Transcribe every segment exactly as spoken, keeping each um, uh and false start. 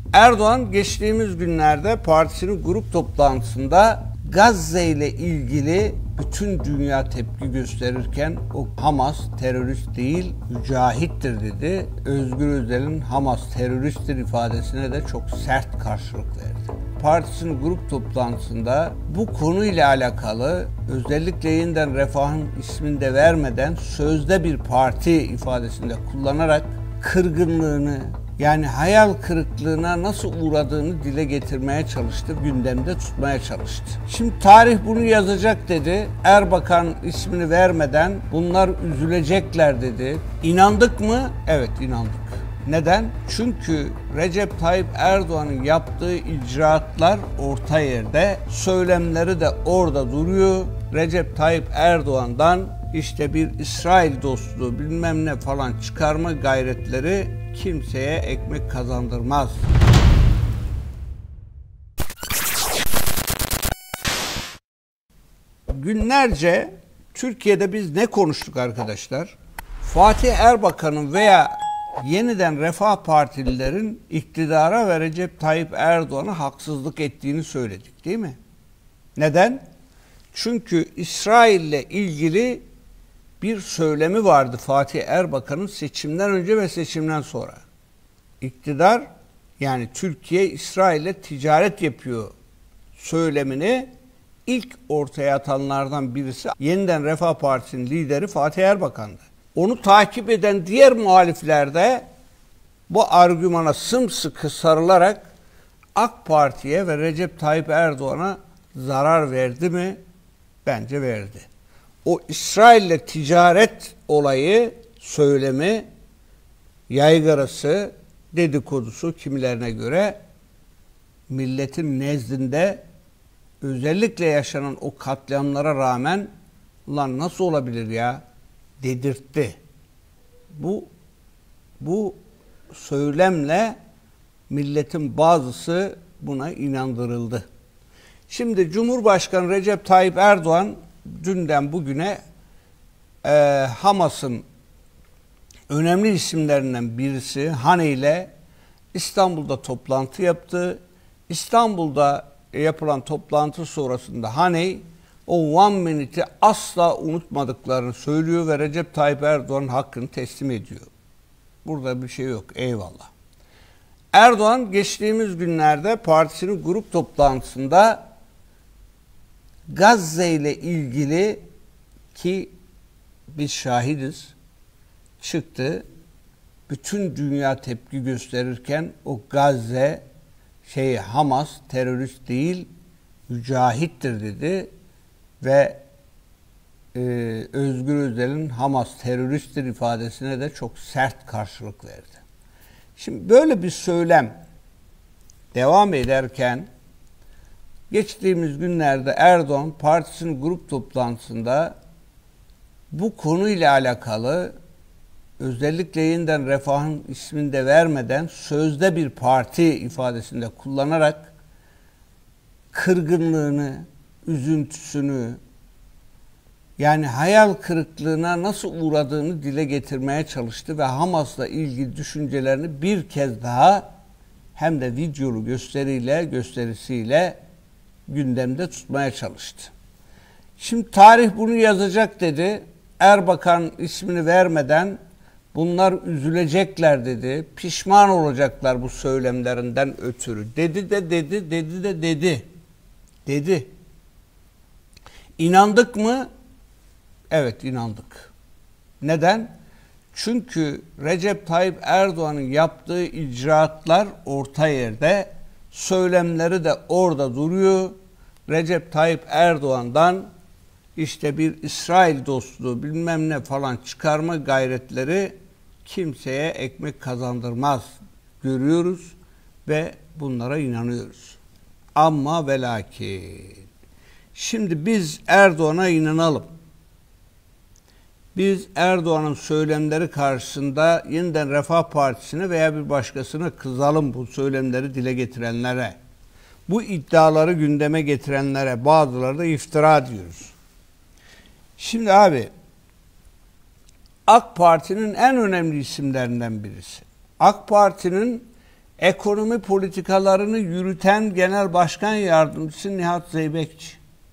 Erdoğan geçtiğimiz günlerde partisinin grup toplantısında Gazze ile ilgili bütün dünya tepki gösterirken o Hamas terörist değil mücahittir dedi. Özgür Özel'in Hamas teröristtir ifadesine de çok sert karşılık verdi. Partisinin grup toplantısında bu konuyla alakalı özellikle yeniden Refah'ın ismini de vermeden sözde bir parti ifadesinde kullanarak kırgınlığını, yani hayal kırıklığına nasıl uğradığını dile getirmeye çalıştı, gündemde tutmaya çalıştı. Şimdi tarih bunu yazacak dedi. Erbakan ismini vermeden bunlar üzülecekler dedi. İnandık mı? Evet, inandık. Neden? Çünkü Recep Tayyip Erdoğan'ın yaptığı icraatlar orta yerde, söylemleri de orada duruyor. Recep Tayyip Erdoğan'dan işte bir İsrail dostluğu bilmem ne falan çıkarma gayretleri kimseye ekmek kazandırmaz. Günlerce Türkiye'de biz ne konuştuk arkadaşlar? Fatih Erbakan'ın veya yeniden Refah Partililerin iktidara ve Recep Tayyip Erdoğan'a haksızlık ettiğini söyledik, değil mi? Neden? Çünkü İsrail'le ilgili bir söylemi vardı Fatih Erbakan'ın seçimden önce ve seçimden sonra. İktidar, yani Türkiye İsrail'le ticaret yapıyor söylemini ilk ortaya atanlardan birisi yeniden Refah Partisi'nin lideri Fatih Erbakan'dı. Onu takip eden diğer muhalifler de bu argümana sımsıkı sarılarak AK Parti'ye ve Recep Tayyip Erdoğan'a zarar verdi mi? Bence verdi. O İsrail'le ticaret olayı, söylemi, yaygarası, dedikodusu kimilerine göre milletin nezdinde özellikle yaşanan o katliamlara rağmen ulan nasıl olabilir ya dedirtti. Bu bu söylemle milletin bazısı buna inandırıldı. Şimdi Cumhurbaşkanı Recep Tayyip Erdoğan dünden bugüne e, Hamas'ın önemli isimlerinden birisi Hani ile İstanbul'da toplantı yaptı. İstanbul'da yapılan toplantı sonrasında Hani o one minute'i asla unutmadıklarını söylüyor ve Recep Tayyip Erdoğan'ın hakkını teslim ediyor. Burada bir şey yok, eyvallah. Erdoğan geçtiğimiz günlerde partisinin grup toplantısında Gazze ile ilgili, ki biz şahidiz, çıktı. Bütün dünya tepki gösterirken o Gazze şey Hamas terörist değil mücahittir dedi ve e, Özgür Özel'in Hamas teröristtir ifadesine de çok sert karşılık verdi. Şimdi böyle bir söylem devam ederken geçtiğimiz günlerde Erdoğan partisinin grup toplantısında bu konuyla alakalı özellikle yeniden Refah'ın ismini de vermeden sözde bir parti ifadesinde kullanarak kırgınlığını, üzüntüsünü, yani hayal kırıklığına nasıl uğradığını dile getirmeye çalıştı ve Hamas'la ilgili düşüncelerini bir kez daha hem de videolu gösteriyle, gösterisiyle gündemde tutmaya çalıştı. Şimdi tarih bunu yazacak dedi. Erbakan ismini vermeden bunlar üzülecekler dedi. Pişman olacaklar bu söylemlerinden ötürü. Dedi de dedi, dedi de dedi. Dedi. İnandık mı? Evet, inandık. Neden? Çünkü Recep Tayyip Erdoğan'ın yaptığı icraatlar orta yerde, söylemleri de orada duruyor. Recep Tayyip Erdoğan'dan işte bir İsrail dostluğu bilmem ne falan çıkarma gayretleri kimseye ekmek kazandırmaz görüyoruz ve bunlara inanıyoruz. Ama ve lakin şimdi biz Erdoğan'a inanalım. Biz Erdoğan'ın söylemleri karşısında yeniden Refah Partisi'ne veya bir başkasına kızalım, bu söylemleri dile getirenlere. Bu iddiaları gündeme getirenlere, bazıları da iftira diyoruz. Şimdi abi, AK Parti'nin en önemli isimlerinden birisi. AK Parti'nin Ekonomi politikalarını yürüten Genel Başkan Yardımcısı Nihat Zeybekçi.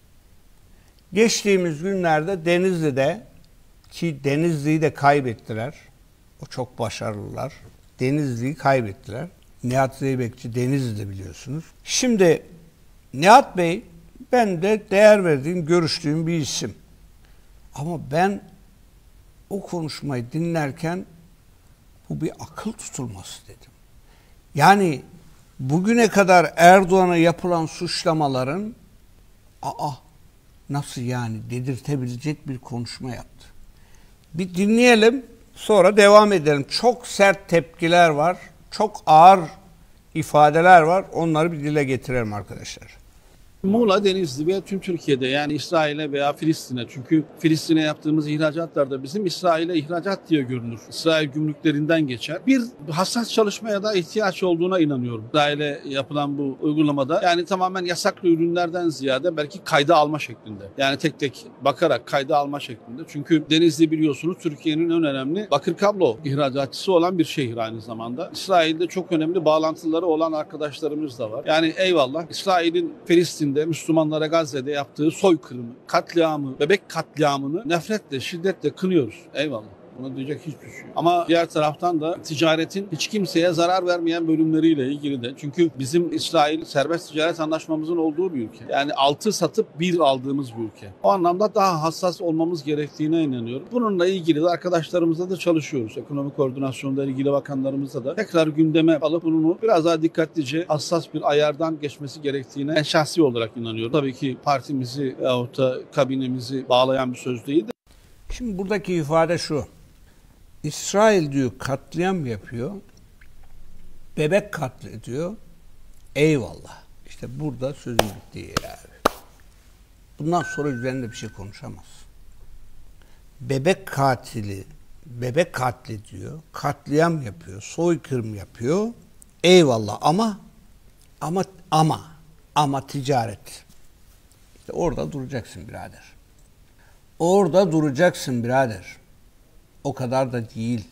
Geçtiğimiz günlerde Denizli'de, ki Denizli'yi de kaybettiler. O çok başarılılar. Denizli'yi kaybettiler. Nihat Zeybekçi Denizli'de biliyorsunuz. Şimdi Nihat Bey, ben de değer verdiğim, görüştüğüm bir isim. Ama ben o konuşmayı dinlerken bu bir akıl tutulması dedim. Yani bugüne kadar Erdoğan'a yapılan suçlamaların aa nasıl yani dedirtebilecek bir konuşma yaptı. Bir dinleyelim, sonra devam edelim. Çok sert tepkiler var, çok ağır ifadeler var. Onları bir dile getirelim arkadaşlar. Muğla, Denizli ve tüm Türkiye'de, yani İsrail'e veya Filistin'e, çünkü Filistin'e yaptığımız ihracatlar da bizim İsrail'e ihracat diye görünür. İsrail gümrüklerinden geçer. Bir hassas çalışmaya da ihtiyaç olduğuna inanıyorum. İsrail'e yapılan bu uygulamada yani tamamen yasaklı ürünlerden ziyade belki kayda alma şeklinde. Yani tek tek bakarak kayda alma şeklinde. Çünkü Denizli biliyorsunuz Türkiye'nin en önemli bakır kablo ihracatçısı olan bir şehir aynı zamanda. İsrail'de çok önemli bağlantıları olan arkadaşlarımız da var. Yani eyvallah İsrail'in Filistin Müslümanlara Gazze'de yaptığı soykırımı, katliamı, bebek katliamını nefretle, şiddetle kınıyoruz. Eyvallah. Buna diyecek hiçbir şey yok. Ama diğer taraftan da ticaretin hiç kimseye zarar vermeyen bölümleriyle ilgili de. Çünkü bizim İsrail serbest ticaret anlaşmamızın olduğu bir ülke. Yani altı satıp bir aldığımız bir ülke. O anlamda daha hassas olmamız gerektiğine inanıyorum. Bununla ilgili de arkadaşlarımızla da çalışıyoruz. Ekonomi koordinasyonda ilgili bakanlarımızla da tekrar gündeme alıp bunu biraz daha dikkatlice, hassas bir ayardan geçmesi gerektiğine en şahsi olarak inanıyorum. Tabii ki partimizi yahut da kabinemizi bağlayan bir söz değil de. Şimdi buradaki ifade şu. İsrail diyor katliam yapıyor, bebek katlediyor, eyvallah. İşte burada sözün bittiği abi. Bundan sonra üzerinde bir şey konuşamaz. Bebek katili, bebek katlediyor, katliam yapıyor, soykırım yapıyor, eyvallah ama, ama, ama, ama ticaret. İşte orada duracaksın birader. Orada duracaksın birader. O kadar da değil.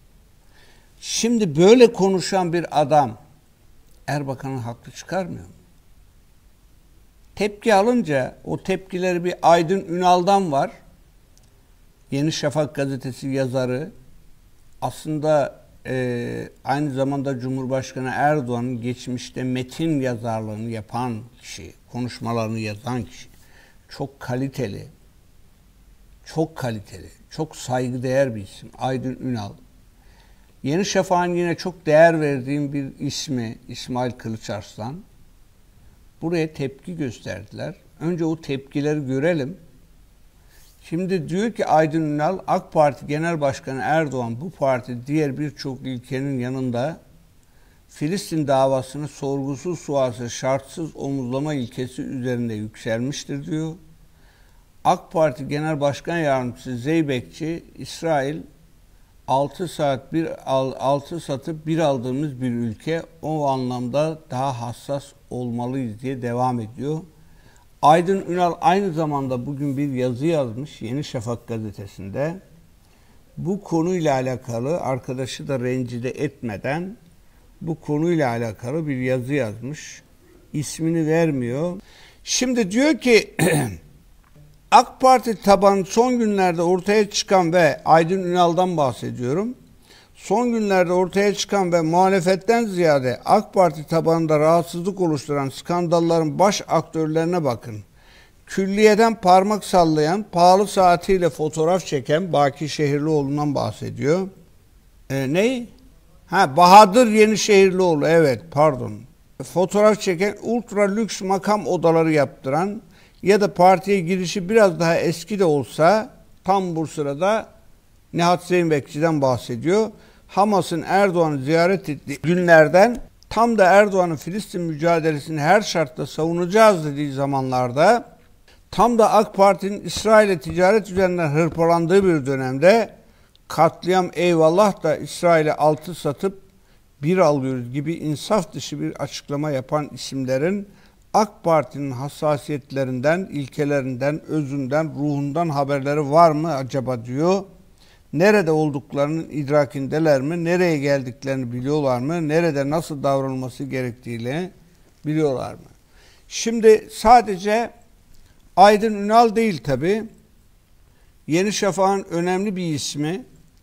Şimdi böyle konuşan bir adam Erbakan'ın haklı çıkarmıyor mu? Tepki alınca o tepkileri bir Aydın Ünal'dan var. Yeni Şafak gazetesi yazarı. Aslında e, aynı zamanda Cumhurbaşkanı Erdoğan'ın geçmişte metin yazarlığını yapan kişi, konuşmalarını yazan kişi. Çok kaliteli. Çok kaliteli, çok saygıdeğer bir isim. Aydın Ünal. Yeni Şafak'ın yine çok değer verdiğim bir ismi İsmail Kılıçarslan. Buraya tepki gösterdiler. Önce o tepkileri görelim. Şimdi diyor ki Aydın Ünal, AK Parti Genel Başkanı Erdoğan bu parti diğer birçok ülkenin yanında Filistin davasını sorgusuz sualsiz şartsız omuzlama ilkesi üzerinde yükselmiştir diyor. AK Parti Genel Başkan Yardımcısı Zeybekçi, İsrail altı saat bir altı satıp bir aldığımız bir ülke, o anlamda daha hassas olmalıyız diye devam ediyor. Aydın Ünal aynı zamanda bugün bir yazı yazmış Yeni Şafak gazetesinde. Bu konuyla alakalı, arkadaşı da rencide etmeden bu konuyla alakalı bir yazı yazmış. İsmini vermiyor. Şimdi diyor ki AK Parti tabanı son günlerde ortaya çıkan ve Aydın Ünal'dan bahsediyorum. Son günlerde ortaya çıkan ve muhalefetten ziyade AK Parti tabanında rahatsızlık oluşturan skandalların baş aktörlerine bakın. Külliyeden parmak sallayan, pahalı saatiyle fotoğraf çeken Baki Şehirlioğlu'ndan bahsediyor. E, ne? Ha, Bahadır Yenişehirlioğlu, evet pardon. Fotoğraf çeken, ultra lüks makam odaları yaptıran ya da partiye girişi biraz daha eski de olsa tam bu sırada Nihat Zeybekçi'den bahsediyor. Hamas'ın Erdoğan'ı ziyaret ettiği günlerden, tam da Erdoğan'ın Filistin mücadelesini her şartta savunacağız dediği zamanlarda, tam da AK Parti'nin İsrail'e ticaret üzerinden hırpalandığı bir dönemde katliam eyvallah da İsrail'e altı satıp bir alıyoruz gibi insaf dışı bir açıklama yapan isimlerin AK Parti'nin hassasiyetlerinden, ilkelerinden, özünden, ruhundan haberleri var mı acaba diyor. nerede olduklarının idrakindeler mi? Nereye geldiklerini biliyorlar mı? Nerede nasıl davranılması gerektiğini biliyorlar mı? Şimdi sadece Aydın Ünal değil tabii. Yeni Şafak'ın önemli bir ismi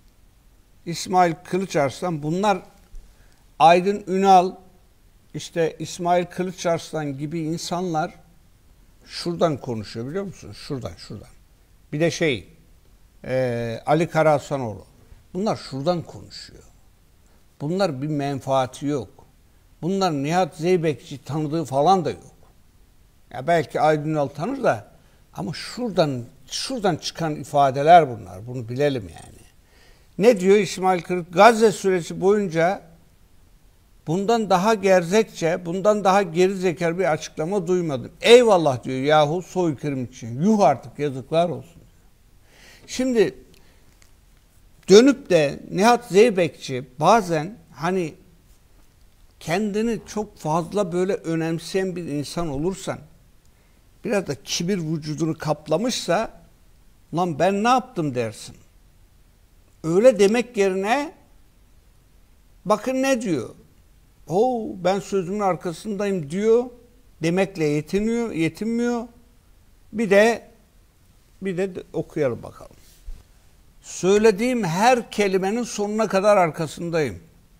İsmail Kılıçarslan. Bunlar Aydın Ünal, işte İsmail Kılıçarslan gibi insanlar şuradan konuşuyor, biliyor musun? Şuradan, şuradan. Bir de şey, e, Ali Karahasanoğlu. Bunlar şuradan konuşuyor. Bunlar bir menfaati yok. Bunlar Nihat Zeybekçi tanıdığı falan da yok. Ya belki Aydın Ünal tanır da, ama şuradan şuradan çıkan ifadeler bunlar. Bunu bilelim yani. Ne diyor İsmail Kılıç? Gazze süreci boyunca bundan daha gerzekçe, bundan daha gerizekalı bir açıklama duymadım. Eyvallah diyor yahu soykırım için. Yuh artık, yazıklar olsun. Şimdi dönüp de Nihat Zeybekçi bazen hani kendini çok fazla böyle önemseyen bir insan olursan, biraz da kibir vücudunu kaplamışsa, lan ben ne yaptım dersin. Öyle demek yerine bakın ne diyor. Oo, ben sözümün arkasındayım diyor. Demekle yetiniyor, yetinmiyor. Bir de bir de okuyalım bakalım. Söylediğim her kelimenin sonuna kadar arkasındayım.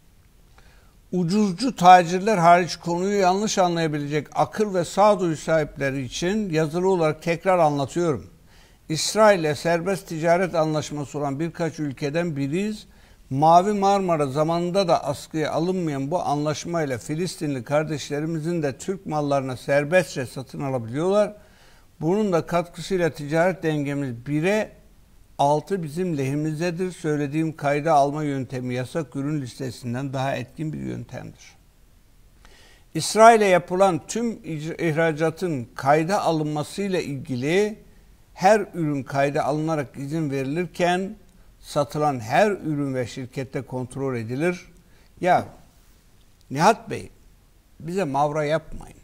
Ucuzcu tacirler hariç konuyu yanlış anlayabilecek akıl ve sağduyu sahipleri için yazılı olarak tekrar anlatıyorum. İsrail'le serbest ticaret anlaşması olan birkaç ülkeden biriyiz. Mavi Marmara zamanında da askıya alınmayan bu anlaşmayla Filistinli kardeşlerimizin de Türk mallarına serbestçe satın alabiliyorlar. Bunun da katkısıyla ticaret dengemiz bire altı bizim lehimizdedir. Söylediğim kayda alma yöntemi yasak ürün listesinden daha etkin bir yöntemdir. İsrail'e yapılan tüm ihracatın kayda alınmasıyla ilgili her ürün kayda alınarak izin verilirken satılan her ürün ve şirkette kontrol edilir. Ya Nihat Bey, bize mavra yapmayın.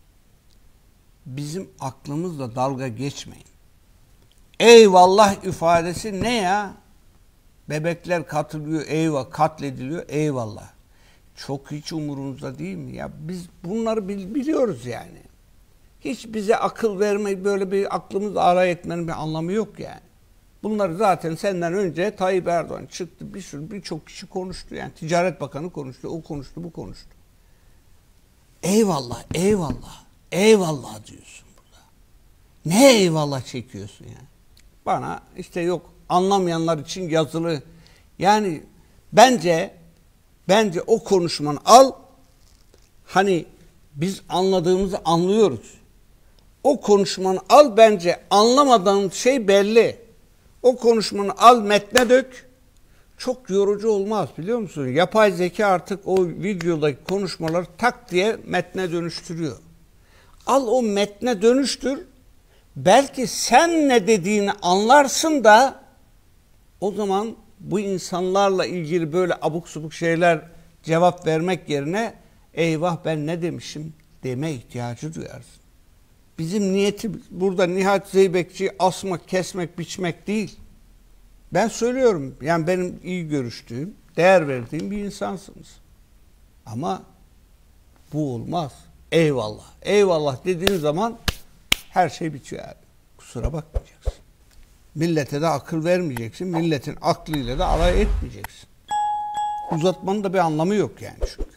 Bizim aklımızla dalga geçmeyin. Eyvallah ifadesi ne ya? Bebekler katılıyor, eyvah, katlediliyor, eyvallah. Çok hiç umurunuzda değil mi? Ya biz bunları biliyoruz yani. Hiç bize akıl vermek, böyle bir aklımızı alay etmenin bir anlamı yok yani. Bunları zaten senden önce Tayyip Erdoğan çıktı, bir sürü birçok kişi konuştu. Yani Ticaret Bakanı konuştu, o konuştu, bu konuştu. Eyvallah, eyvallah, eyvallah diyorsun burada. Ne eyvallah çekiyorsun yani? Bana işte yok, anlamayanlar için yazılı. Yani bence bence o konuşmanı al, hani biz anladığımızı anlıyoruz. O konuşmanı al, bence anlamadığın şey belli. O konuşmanı al, metne dök. Çok yorucu olmaz, biliyor musun? Yapay zeka artık o videodaki konuşmaları tak diye metne dönüştürüyor. Al o metne dönüştür. Belki sen ne dediğini anlarsın da o zaman bu insanlarla ilgili böyle abuk subuk şeyler cevap vermek yerine eyvah ben ne demişim deme ihtiyacı duyarsın. Bizim niyetimiz burada Nihat Zeybekçi'yi asmak, kesmek, biçmek değil. Ben söylüyorum, yani benim iyi görüştüğüm, değer verdiğim bir insansınız. Ama bu olmaz. Eyvallah. Eyvallah dediğin zaman her şey bitiyor abi. Kusura bakmayacaksın. Millete de akıl vermeyeceksin. Milletin aklıyla da alay etmeyeceksin. Uzatmanın da bir anlamı yok yani çünkü.